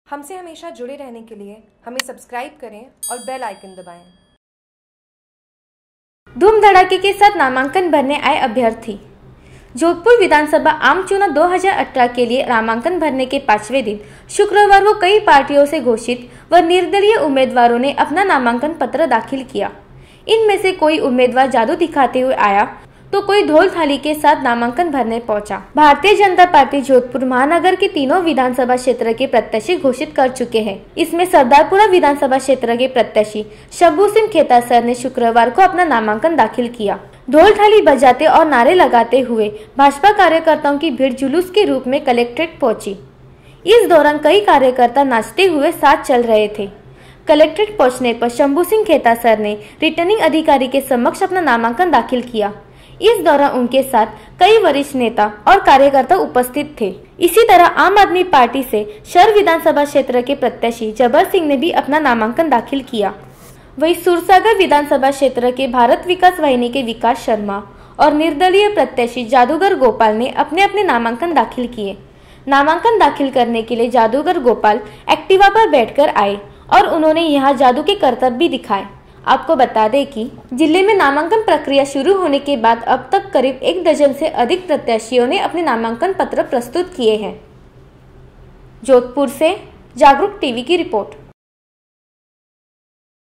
हमसे हमेशा जुड़े रहने के लिए हमें सब्सक्राइब करें और बेल आइकन दबाएं। धूम धड़ाके के साथ नामांकन भरने आए अभ्यर्थी। जोधपुर विधानसभा आम चुनाव 2018 के लिए नामांकन भरने के 5वें दिन शुक्रवार को कई पार्टियों से घोषित व निर्दलीय उम्मीदवारों ने अपना नामांकन पत्र दाखिल किया। इनमें से कोई उम्मीदवार जादू दिखाते हुए आया तो कोई ढोल थाली के साथ नामांकन भरने पहुंचा। भारतीय जनता पार्टी जोधपुर महानगर के तीनों विधानसभा क्षेत्र के प्रत्याशी घोषित कर चुके हैं। इसमें सरदारपुरा विधानसभा क्षेत्र के प्रत्याशी शंभू सिंह खेतासर ने शुक्रवार को अपना नामांकन दाखिल किया। ढोल थाली बजाते और नारे लगाते हुए भाजपा कार्यकर्ताओं की भीड़ जुलूस के रूप में कलेक्ट्रेट पहुंची। इस दौरान कई कार्यकर्ता नाचते हुए साथ चल रहे थे। कलेक्ट्रेट पहुंचने पर शंभू सिंह खेतासर ने रिटर्निंग अधिकारी के समक्ष अपना नामांकन दाखिल किया। इस दौरान उनके साथ कई वरिष्ठ नेता और कार्यकर्ता उपस्थित थे। इसी तरह आम आदमी पार्टी से शहर विधानसभा क्षेत्र के प्रत्याशी जबर सिंह ने भी अपना नामांकन दाखिल किया। वहीं सूरसागर विधानसभा क्षेत्र के भारत विकास वाहिनी के विकास शर्मा और निर्दलीय प्रत्याशी जादूगर गोपाल ने अपने अपने नामांकन दाखिल किए। नामांकन दाखिल करने के लिए जादूगर गोपाल एक्टिवा पर बैठकर आए और उन्होंने यहाँ जादू के करतब भी दिखाए। आपको बता दें कि जिले में नामांकन प्रक्रिया शुरू होने के बाद अब तक करीब 1 दर्जन से अधिक प्रत्याशियों ने अपने नामांकन पत्र प्रस्तुत किए हैं। जोधपुर से जागरूक टीवी की रिपोर्ट।